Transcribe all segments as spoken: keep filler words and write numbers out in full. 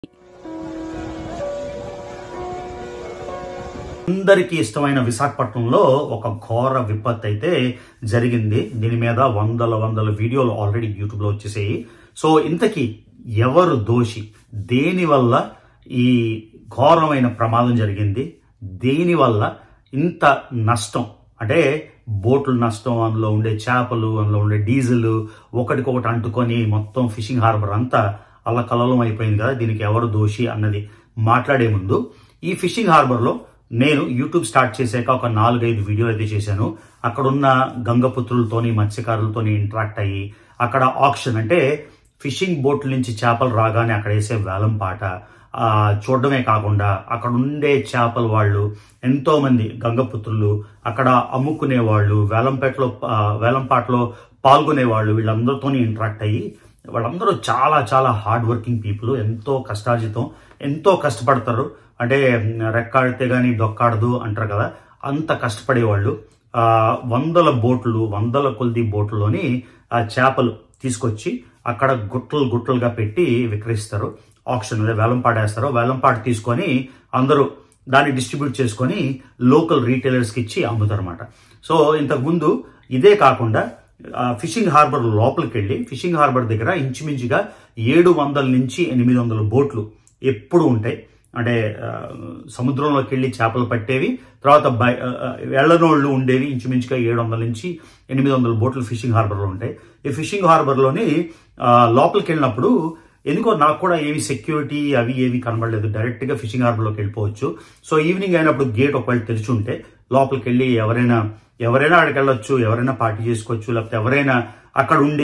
అందరికీ ఇష్టమైన విశాఖపట్నంలో ఒక ఘోర విపత్తు అయితే జరిగింది. దీని మీద వందల వందల వీడియోలు ఆల్రెడీ యూట్యూబ్ లో వచ్చేసాయి. సో ఇంతకీ ఎవరు దోషి, దేని వల్ల ఈ ఘోరమైన ప్రమాదం జరిగింది, దేని వల్ల ఇంత నష్టం, అంటే బోట్లు నష్టం, అందులో ఉండే చేపలు, అందులో ఉండే డీజిల్ ఒకటికొకటి అంటుకొని మొత్తం ఫిషింగ్ హార్బర్ అంతా అల్లకల్లోలం అయిపోయింది కదా. దీనికి ఎవరు దోషి అన్నది మాట్లాడే ముందు, ఈ ఫిషింగ్ హార్బర్ లో నేను యూట్యూబ్ స్టార్ట్ చేశాక ఒక నాలుగైదు వీడియోలు అయితే చేశాను. అక్కడున్న గంగపుత్రులతోని మత్స్యకారులతోని ఇంటరాక్ట్ అయ్యి, అక్కడ ఆక్షన్ అంటే ఫిషింగ్ బోట్ల నుంచి చేపలు రాగానే అక్కడ వేసే వేలం పాట ఆ చూడడమే కాకుండా అక్కడ ఉండే చేపల వాళ్ళు ఎంతో మంది గంగపుత్రులు, అక్కడ అమ్ముకునే వాళ్ళు, వేలంపేటలో వేలంపాటలో పాల్గొనే వాళ్ళు, వీళ్ళందరితో ఇంటరాక్ట్ అయ్యి వాళ్ళందరూ చాలా చాలా హార్డ్ వర్కింగ్ పీపుల్. ఎంతో కష్టార్జితం, ఎంతో కష్టపడతారు. అంటే రెక్కాడితే గానీ డొక్కాడదు అంటారు కదా, అంత కష్టపడేవాళ్ళు. ఆ వందల బోట్లు, వందల కొద్ది బోట్లలోని ఆ చేపలు తీసుకొచ్చి అక్కడ గుట్టలు గుట్టలుగా పెట్టి విక్రయిస్తారు. ఆక్షన్ అదే వేలంపాట వేస్తారు. వేలంపాట తీసుకొని అందరూ దాన్ని డిస్ట్రిబ్యూట్ చేసుకొని లోకల్ రీటైలర్స్కి ఇచ్చి అమ్ముతారు అనమాట. సో ఇంతకు ముందు ఇదే కాకుండా ఫిషింగ్ హార్బర్ లోపలికి వెళ్ళి ఫిషింగ్ హార్బర్ దగ్గర ఇంచుమించుగా ఏడు వందల నుంచి ఎనిమిది వందల బోట్లు ఎప్పుడు ఉంటాయి. అంటే సముద్రంలోకి వెళ్ళి చేపలు పట్టేవి, తర్వాత ఎళ్లనోళ్లు ఉండేవి. ఇంచుమించుగా ఏడు వందల నుంచి ఎనిమిది వందల బోట్లు ఫిషింగ్ హార్బర్లో ఉంటాయి. ఈ ఫిషింగ్ హార్బర్లోని లోపలికి వెళ్ళినప్పుడు ఎందుకో నాకు కూడా ఏవి సెక్యూరిటీ అవి ఏవి కనబడలేదు. డైరెక్ట్ గా ఫిషింగ్ హార్బర్లోకి వెళ్ళిపోవచ్చు. సో ఈవినింగ్ అయినప్పుడు గేట్ ఒకవేళ తెరిచి ఉంటే లోపలికి వెళ్ళి ఎవరైనా ఎవరైనా అక్కడికి వెళ్ళొచ్చు, ఎవరైనా పార్టీ చేసుకోవచ్చు, లేకపోతే ఎవరైనా అక్కడ ఉండి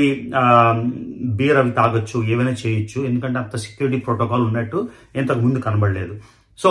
బీర్ అవి తాగొచ్చు, ఏమైనా చేయొచ్చు. ఎందుకంటే అంత సెక్యూరిటీ ప్రోటోకాల్ ఉన్నట్టు ఇంతకు ముందు కనబడలేదు. సో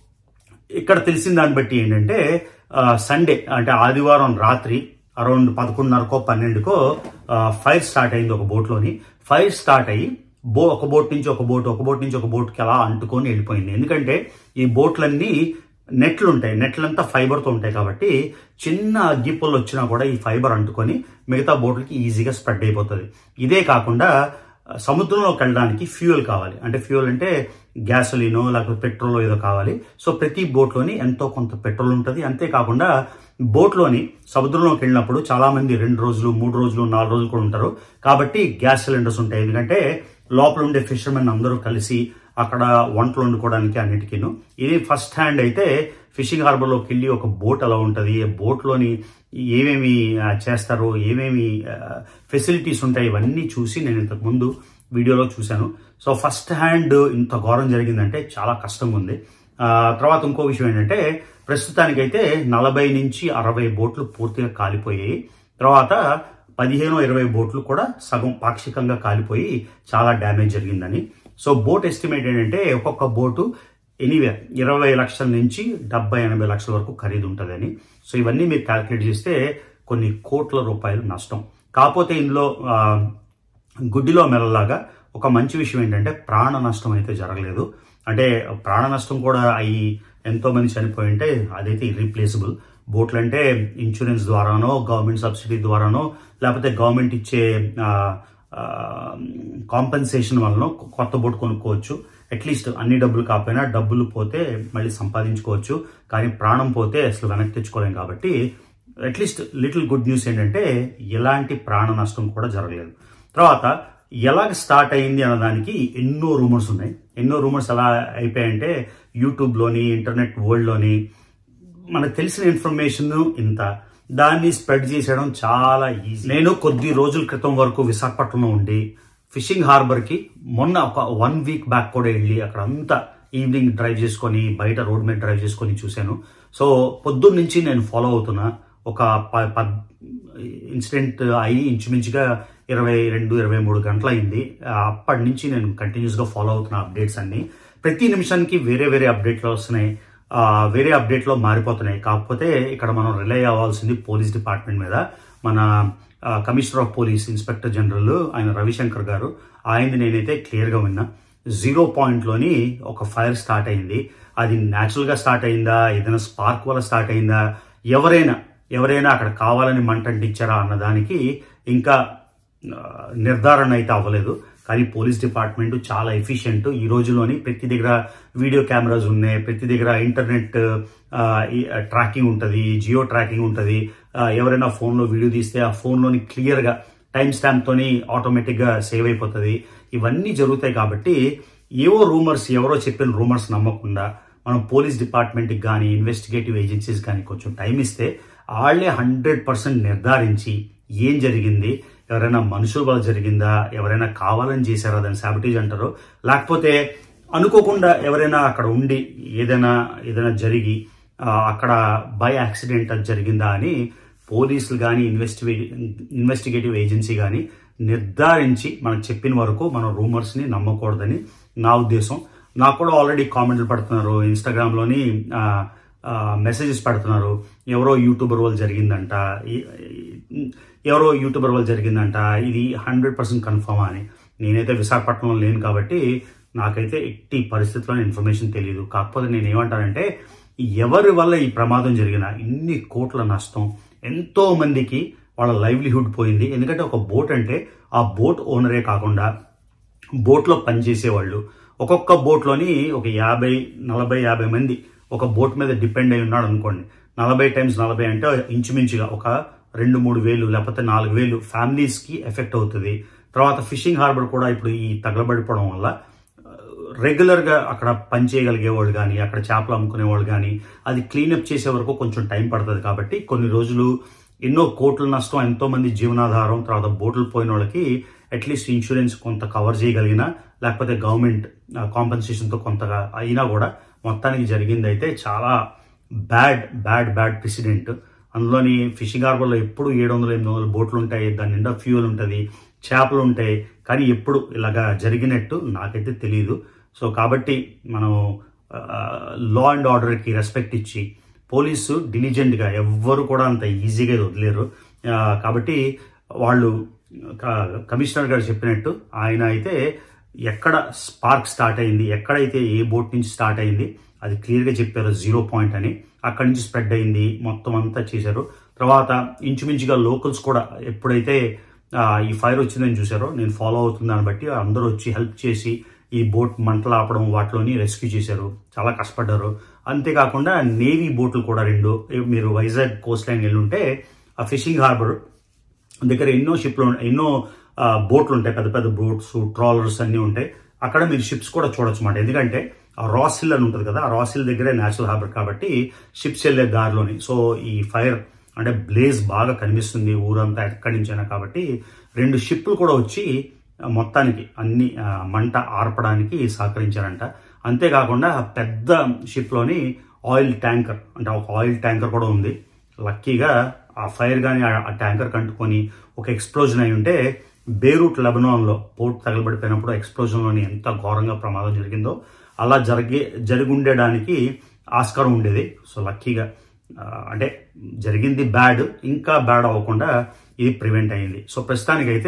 ఇక్కడ తెలిసిన దాన్ని బట్టి ఏంటంటే సండే అంటే ఆదివారం రాత్రి అరౌండ్ పదకొండున్నరకో పన్నెండుకో ఫైర్ స్టార్ట్ అయింది ఒక బోట్లోని. ఫైర్ స్టార్ట్ అయ్యి బో ఒక బోట్ నుంచి ఒక బోట్ ఒక బోట్ నుంచి ఒక బోట్కి అలా అంటుకొని వెళ్ళిపోయింది. ఎందుకంటే ఈ బోట్లన్నీ నెట్లు ఉంటాయి, నెట్లంతా ఫైబర్తో ఉంటాయి కాబట్టి చిన్న అగ్గిపుల్లు వచ్చినా కూడా ఈ ఫైబర్ అంటుకొని మిగతా బోట్లకి ఈజీగా స్ప్రెడ్ అయిపోతుంది. ఇదే కాకుండా సముద్రంలోకి వెళ్ళడానికి ఫ్యూయల్ కావాలి. అంటే ఫ్యూయల్ అంటే గ్యాసోలినో లేకపోతే పెట్రోల్ ఏదో కావాలి. సో ప్రతి బోట్లోని ఎంతో కొంత పెట్రోల్ ఉంటుంది. అంతేకాకుండా బోట్లోని సముద్రంలోకి వెళ్ళినప్పుడు చాలా మంది రెండు రోజులు మూడు రోజులు నాలుగు రోజులు కూడా ఉంటారు. కాబట్టి గ్యాస్ సిలిండర్స్ ఉంటాయి. ఎందుకంటే లోపల ఉండే ఫిషర్మెన్ అందరూ కలిసి అక్కడ వంటలు వండుకోవడానికి అన్నిటికీను. ఇది ఫస్ట్ హ్యాండ్ అయితే ఫిషింగ్ హార్బర్లోకి వెళ్ళి ఒక బోట్ ఎలా ఉంటుంది, బోట్లోని ఏమేమి చేస్తారు, ఏమేమి ఫెసిలిటీస్ ఉంటాయి, ఇవన్నీ చూసి నేను ఇంతకు ముందు వీడియోలో చూశాను. సో ఫస్ట్ హ్యాండ్ ఇంత ఘోరం జరిగిందంటే చాలా కష్టంగా ఉంది. తర్వాత ఇంకో విషయం ఏంటంటే ప్రస్తుతానికైతే నలభై నుంచి అరవై బోట్లు పూర్తిగా కాలిపోయాయి. తర్వాత పదిహేను ఇరవై బోట్లు కూడా సగం పాక్షికంగా కాలిపోయి చాలా డ్యామేజ్ జరిగిందని. సో బోట్ ఎస్టిమేట్ ఏంటంటే ఒక్కొక్క బోటు ఎనీవే ఇరవై లక్షల నుంచి డెబ్బై ఎనభై లక్షల వరకు ఖరీదు ఉంటుందని. సో ఇవన్నీ మీరు క్యాల్కులేట్ చేస్తే కొన్ని కోట్ల రూపాయలు నష్టం. కాకపోతే ఇందులో గుడ్డిలో మెల్లలాగా ఒక మంచి విషయం ఏంటంటే ప్రాణ నష్టం అయితే జరగలేదు. అంటే ప్రాణ నష్టం కూడా అయ్యి ఎంతో మంది చనిపోయి ఉంటే అదైతే ఇర్రీప్లేసబుల్. బోట్లు అంటే ఇన్సూరెన్స్ ద్వారానో గవర్నమెంట్ సబ్సిడీ ద్వారానో లేకపోతే గవర్నమెంట్ ఇచ్చే కాంపెన్సేషన్ వలన కొత్త బోట్ కొనుక్కోవచ్చు. అట్లీస్ట్ అన్ని డబ్బులు కాకపోయినా డబ్బులు పోతే మళ్ళీ సంపాదించుకోవచ్చు. కానీ ప్రాణం పోతే అసలు వెనక్కి తెచ్చుకోలేం. కాబట్టి అట్లీస్ట్ లిటిల్ గుడ్ న్యూస్ ఏంటంటే ఎలాంటి ప్రాణ నష్టం కూడా జరగలేదు. తర్వాత ఎలాగ స్టార్ట్ అయింది అన్నదానికి ఎన్నో రూమర్స్ ఉన్నాయి. ఎన్నో రూమర్స్ ఎలా అయిపోయాయంటే యూట్యూబ్లోని ఇంటర్నెట్ వరల్డ్లోని మనకు తెలిసిన ఇన్ఫర్మేషన్ ఇంత, దాన్ని స్ప్రెడ్ చేసేయడం చాలా ఈజీ. నేను కొద్ది రోజుల క్రితం వరకు విశాఖపట్నంలో ఉండి ఫిషింగ్ హార్బర్కి మొన్న ఒక వన్ వీక్ బ్యాక్ కూడా వెళ్ళి అక్కడ అంతా ఈవినింగ్ డ్రైవ్ చేసుకొని బయట రోడ్ మీద డ్రైవ్ చేసుకొని చూశాను. సో పొద్దున్న నుంచి నేను ఫాలో అవుతున్నా. ఒక ఇన్సిడెంట్ అయ్యి ఇంచుమించుగా ఇరవై రెండు ఇరవై మూడు గంటలు అయింది. అప్పటి నుంచి నేను కంటిన్యూస్గా ఫాలో అవుతున్నా అప్డేట్స్ అన్ని. ప్రతి నిమిషానికి వేరే వేరే అప్డేట్లు వస్తున్నాయి, వేరే అప్డేట్లో మారిపోతున్నాయి. కాకపోతే ఇక్కడ మనం రిలై అవ్వాల్సింది పోలీస్ డిపార్ట్మెంట్ మీద. మన commissioner of police inspector general ఆయన రవిశంకర్ గారు, ఆయనది నేనైతే క్లియర్గా విన్నా. జీరో పాయింట్లోని ఒక ఫైర్ స్టార్ట్ అయింది. అది న్యాచురల్గా స్టార్ట్ అయిందా, ఏదైనా స్పార్క్ వల్ల స్టార్ట్ అయిందా, ఎవరైనా ఎవరైనా అక్కడ కావాలని మంట అంటించారా అన్నదానికి ఇంకా నిర్ధారణ అయితే అవ్వలేదు. కానీ పోలీస్ డిపార్ట్మెంట్ చాలా ఎఫిషియెంట్. ఈ రోజులోని ప్రతి దగ్గర వీడియో కెమెరాస్ ఉన్నాయి, ప్రతి దగ్గర ఇంటర్నెట్ ట్రాకింగ్ ఉంటుంది, జియో ట్రాకింగ్ ఉంటుంది. ఎవరైనా ఫోన్లో వీడియో తీస్తే ఆ ఫోన్లోని క్లియర్గా టైం స్టాంప్తోని ఆటోమేటిక్గా సేవ్ అయిపోతుంది. ఇవన్నీ జరుగుతాయి కాబట్టి ఏవో రూమర్స్, ఎవరో చెప్పిన రూమర్స్ నమ్మకుండా మనం పోలీస్ డిపార్ట్మెంట్కి కానీ ఇన్వెస్టిగేటివ్ ఏజెన్సీస్ కానీ కొంచెం టైం ఇస్తే వాళ్ళే హండ్రెడ్ పర్సెంట్ నిర్ధారించి ఏం జరిగింది, ఎవరైనా మనుషుల వల్ల జరిగిందా, ఎవరైనా కావాలని చేశారా, దాన్ని సాబిటేజ్ అంటారు, లేకపోతే అనుకోకుండా ఎవరైనా అక్కడ ఉండి ఏదైనా ఏదైనా జరిగి అక్కడ బై యాక్సిడెంట్ అది జరిగిందా అని పోలీసులు కానీ ఇన్వెస్టిగే ఇన్వెస్టిగేటివ్ ఏజెన్సీ కానీ నిర్ధారించి మనకు చెప్పిన వరకు మనం రూమర్స్ని నమ్మకూడదని నా ఉద్దేశం. నాకు కూడా ఆల్రెడీ కామెంట్లు పడుతున్నారు, ఇన్స్టాగ్రామ్లోని మెసేజెస్ పెడుతున్నారు, ఎవరో యూట్యూబర్ వాళ్ళు జరిగిందంట, ఎవరో యూట్యూబర్ వాళ్ళు జరిగిందంట, ఇది హండ్రెడ్ పర్సెంట్ కన్ఫర్మ్ అని. నేనైతే విశాఖపట్నంలో లేను కాబట్టి నాకైతే ఎట్టి పరిస్థితుల్లో ఇన్ఫర్మేషన్ తెలియదు. కాకపోతే నేను ఏమంటానంటే ఎవరి వల్ల ఈ ప్రమాదం జరిగినా ఇన్ని కోట్ల నష్టం, ఎంతో మందికి వాళ్ళ లైవ్లీహుడ్ పోయింది. ఎందుకంటే ఒక బోట్ అంటే ఆ బోట్ ఓనరే కాకుండా బోట్లో పనిచేసేవాళ్ళు, ఒక్కొక్క బోట్లోని ఒక యాభై నలభై యాభై మంది ఒక బోట్ మీద డిపెండ్ అయి ఉన్నాడు అనుకోండి. నలభై టైమ్స్ నలభై అంటే ఇంచుమించుగా ఒక రెండు మూడు వేలు లేకపోతే నాలుగు వేలు ఫ్యామిలీస్కి ఎఫెక్ట్ అవుతుంది. తర్వాత ఫిషింగ్ హార్బర్ కూడా ఇప్పుడు ఈ తగలబడిపోవడం వల్ల రెగ్యులర్గా అక్కడ పని చేయగలిగే వాళ్ళు కానీ అక్కడ చేపలు అమ్ముకునే వాళ్ళు కానీ అది క్లీనప్ చేసే వరకు కొంచెం టైం పడుతుంది. కాబట్టి కొన్ని రోజులు ఎన్నో కోట్ల నష్టం, ఎంతో మంది జీవనాధారం, తర్వాత బోట్లు పోయిన వాళ్ళకి అట్లీస్ట్ ఇన్సూరెన్స్ కొంత కవర్ చేయగలిగినా లేకపోతే గవర్నమెంట్ కాంపెన్సేషన్తో కొంతగా అయినా కూడా మొత్తానికి జరిగింది అయితే చాలా బ్యాడ్ బ్యాడ్ బ్యాడ్ ప్రెసిడెంట్. అందులోని ఫిషింగ్ హార్బర్లో ఎప్పుడు ఏడు వందల ఎనిమిది వందల బోట్లు ఉంటాయి, దాని నిండా ఫ్యూయల్ ఉంటుంది, చేపలు ఉంటాయి, కానీ ఎప్పుడు ఇలాగా జరిగినట్టు నాకైతే తెలియదు. సో కాబట్టి మనం లా అండ్ ఆర్డర్కి రెస్పెక్ట్ ఇచ్చి పోలీసు డిలిజెంట్గా ఎవ్వరు కూడా అంత ఈజీగా వదిలేరు. కాబట్టి వాళ్ళు కమిషనర్ గారు చెప్పినట్టు ఆయన అయితే ఎక్కడ స్పార్క్ స్టార్ట్ అయింది, ఎక్కడైతే ఏ బోట్ నుంచి స్టార్ట్ అయింది అది క్లియర్గా చెప్పారు, జీరో పాయింట్ అని. అక్కడి నుంచి స్ప్రెడ్ అయింది, మొత్తం అంతా చేశారు. తర్వాత ఇంచుమించుగా లోకల్స్ కూడా ఎప్పుడైతే ఈ ఫైర్ వచ్చిందని చూసారో, నేను ఫాలో అవుతున్న దాన్ని బట్టి అందరూ వచ్చి హెల్ప్ చేసి ఈ బోట్ మంటలు ఆపడం వాటిలోని రెస్క్యూ చేశారు, చాలా కష్టపడ్డారు. అంతేకాకుండా నేవీ బోట్లు కూడా రెండు, మీరు వైజాగ్ కోస్ట్ లైన్ వెళ్ళుంటే ఆ ఫిషింగ్ హార్బర్ దగ్గర ఎన్నో షిప్లు ఎన్నో బోట్లు ఉంటాయి, పెద్ద పెద్ద బోట్స్, ట్రాలర్స్ అన్నీ ఉంటాయి. అక్కడ మీరు షిప్స్ కూడా చూడొచ్చు అన్నమాట. ఎందుకంటే ఆ రాస్ హిల్ అని ఉంటుంది కదా, ఆ రాస్ హిల్ దగ్గరే నేచురల్ హార్బర్ కాబట్టి షిప్స్ వెళ్ళే దారిలోని. సో ఈ ఫైర్ అంటే బ్లేజ్ బాగా కనిపిస్తుంది ఊరంతా ఎక్కడి నుంచైనా, కాబట్టి రెండు షిప్లు కూడా వచ్చి మొత్తానికి అన్ని మంట ఆర్పడానికి సహకరించారంట. అంతేకాకుండా పెద్ద షిప్లోని ఆయిల్ ట్యాంకర్ అంటే ఒక ఆయిల్ ట్యాంకర్ కూడా ఉంది. లక్కీగా ఆ ఫైర్ కానీ ఆ ట్యాంకర్ కంటుకొని ఒక ఎక్స్ప్లోజన్ అయి ఉంటే బేరూట్ లెబనాన్లో పోర్ట్ తగలబడిపోయినప్పుడు ఎక్స్ప్లోజన్లోని ఎంత ఘోరంగా ప్రమాదం జరిగిందో అలా జరిగే జరిగుండడానికి ఆస్కారం ఉండేది. సో లక్కీగా అంటే జరిగింది బ్యాడ్, ఇంకా బ్యాడ్ అవ్వకుండా ఇది ప్రివెంట్ అయింది. సో ప్రస్తుతానికైతే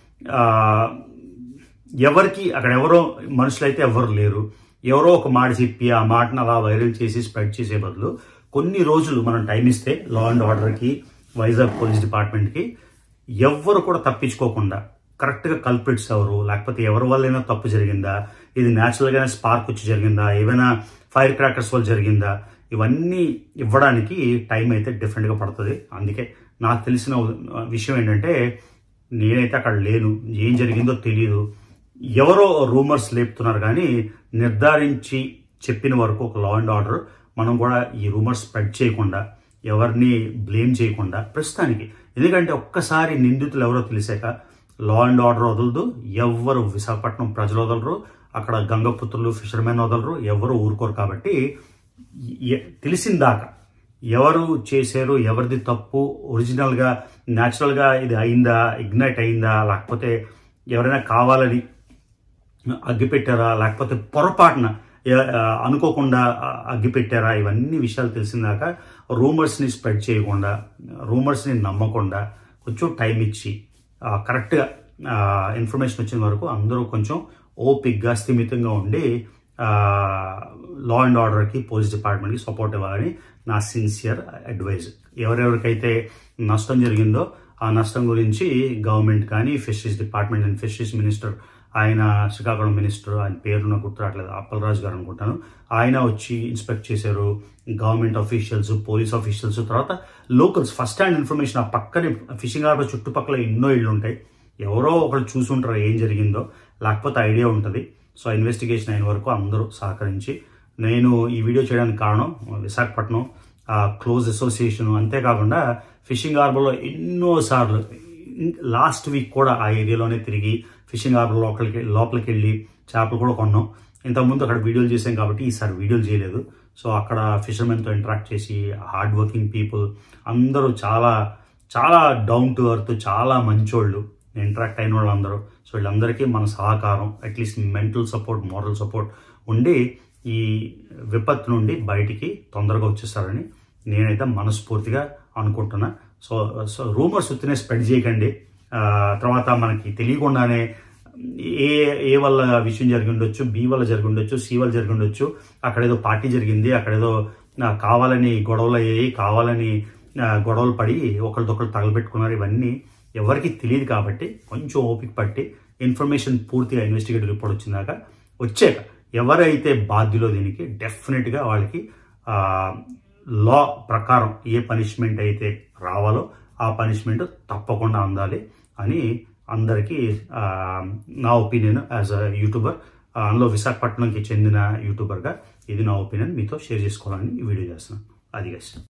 ఎవరికి అక్కడ ఎవరో మనుషులైతే ఎవరు లేరు. ఎవరో ఒక మాట చెప్పి ఆ మాటను అలా వైరల్ చేసి స్ప్రెడ్ చేసే బదులు కొన్ని రోజులు మనం టైం ఇస్తే లా అండ్ ఆర్డర్కి, వైజాగ్ పోలీస్ డిపార్ట్మెంట్కి ఎవ్వరు కూడా తప్పించుకోకుండా కరెక్ట్గా కల్ప్రిట్స్ ఎవరు, లేకపోతే ఎవరి వల్లైనా తప్పు జరిగిందా, ఇది న్యాచురల్గానే స్పార్క్ వచ్చి జరిగిందా, ఏమైనా ఫైర్ క్రాకర్స్ వల్ల జరిగిందా, ఇవన్నీ ఇవ్వడానికి టైం అయితే డిఫరెంట్గా పడుతుంది. అందుకే నాకు తెలిసిన విషయం ఏంటంటే నేనైతే అక్కడ లేను, ఏం జరిగిందో తెలియదు, ఎవరో రూమర్స్ లేపుతున్నారు. కానీ నిర్ధారించి చెప్పిన వరకు ఒక లా అండ్ ఆర్డర్ మనం కూడా ఈ రూమర్స్ స్ప్రెడ్ చేయకుండా ఎవరిని బ్లేమ్ చేయకుండా ప్రస్తుతానికి, ఎందుకంటే ఒక్కసారి నిందితులు ఎవరో తెలిసాక లా అండ్ ఆర్డర్ వదలదు, ఎవ్వరు విశాఖపట్నం ప్రజలు వదలరు, అక్కడ గంగపుత్రులు ఫిషర్మెన్ వదలరు, ఎవరు ఊరుకోరు. కాబట్టి తెలిసిందాక ఎవరు చేశారు, ఎవరిది తప్పు, ఒరిజినల్గా న్యాచురల్గా ఇది అయిందా, ఇగ్నైట్ అయిందా, లేకపోతే ఎవరైనా కావాలని అగ్గిపెట్టారా, లేకపోతే పొరపాటున అనుకోకుండా అగ్గిపెట్టారా, ఇవన్నీ విషయాలు తెలిసిందాక రూమర్స్ని స్ప్రెడ్ చేయకుండా, రూమర్స్ని నమ్మకుండా కొంచెం టైం ఇచ్చి కరెక్ట్గా ఇన్ఫర్మేషన్ వచ్చిన వరకు అందరూ కొంచెం ఓపిక్గా స్థిమితంగా ఉండి లా అండ్ ఆర్డర్కి, పోలీస్ డిపార్ట్మెంట్కి సపోర్ట్ ఇవ్వాలని నా సిన్సియర్ అడ్వైజ్. ఎవరెవరికైతే నష్టం జరిగిందో ఆ నష్టం గురించి గవర్నమెంట్ కానీ, fisheries department and fisheries minister ఆయన శ్రీకాకుళం మినిస్టర్, ఆయన పేరు నాకు గుర్తు రావట్లేదు, అప్పలరాజు గారు అనుకుంటాను. ఆయన వచ్చి ఇన్స్పెక్ట్ చేశారు. గవర్నమెంట్ ఆఫీషియల్స్, పోలీస్ ఆఫీషియల్స్, తర్వాత లోకల్స్ ఫస్ట్ హ్యాండ్ ఇన్ఫర్మేషన్. ఆ పక్కనే ఫిషింగ్ హార్బర్ చుట్టుపక్కల ఎన్నో ఇళ్ళు ఉంటాయి. ఎవరో ఒకళ్ళు చూసుంటారు ఏం జరిగిందో, లేకపోతే ఐడియా ఉంటుంది. సో ఇన్వెస్టిగేషన్ అయిన వరకు అందరూ సహకరించి, నేను ఈ వీడియో చేయడానికి కారణం విశాఖపట్నం క్లోజ్ అసోసియేషన్, అంతేకాకుండా ఫిషింగ్ హార్బర్లో ఎన్నోసార్లు లాస్ట్ వీక్ కూడా ఆ ఏరియాలోనే తిరిగి ఫిషింగ్ హార్బర్ లోపలికి లోపలికి వెళ్ళి చేపలు కూడా కొన్నాం. ఇంతకుముందు అక్కడ వీడియోలు చేసాం కాబట్టి ఈసారి వీడియోలు చేయలేదు. సో అక్కడ ఫిషర్మెన్తో ఇంటరాక్ట్ చేసి, హార్డ్ వర్కింగ్ పీపుల్ అందరూ చాలా చాలా డౌన్ టు ఎర్త్, చాలా మంచోళ్ళు ఇంటరాక్ట్ అయిన వాళ్ళు అందరూ. సో వీళ్ళందరికీ మన సహకారం, at least mental support, moral support ఉండి ఈ విపత్తు నుండి బయటికి తొందరగా వచ్చేస్తారని నేనైతే మనస్ఫూర్తిగా అనుకుంటున్నా. సో సో రూమర్స్ ఉత్తినే స్ప్రెడ్ చేయకండి. తర్వాత మనకి తెలియకుండానే ఏ ఏ వల్ల విషయం జరిగి ఉండొచ్చు, బి వల్ల జరిగి ఉండొచ్చు, సి వల్ల జరిగి ఉండొచ్చు, అక్కడేదో పార్టీ జరిగింది, అక్కడేదో కావాలని గొడవలు అయ్యాయి, కావాలని గొడవలు పడి ఒకరిదొకరు తగలబెట్టుకున్నారు. ఇవన్నీ ఎవరికి తెలియదు కాబట్టి కొంచెం ఓపిక పట్టి ఇన్ఫర్మేషన్ పూర్తిగా ఇన్వెస్టిగేటివ్ రిపోర్ట్ వచ్చిందాక వచ్చాక ఎవరైతే బాధ్యులో దీనికి డెఫినెట్గా వాళ్ళకి లా ప్రకారం ఏ పనిష్మెంట్ అయితే రావాలో ఆ పనిష్మెంట్ తప్పకుండా అందాలి అని అందరికీ నా ఒపీనియన్ యాజ్ అ యూట్యూబర్, అందులో విశాఖపట్నంకి చెందిన యూట్యూబర్గా ఇది నా ఒపీనియన్ మీతో షేర్ చేసుకోవాలని ఈ వీడియో చేస్తున్నాను. అది గైస్.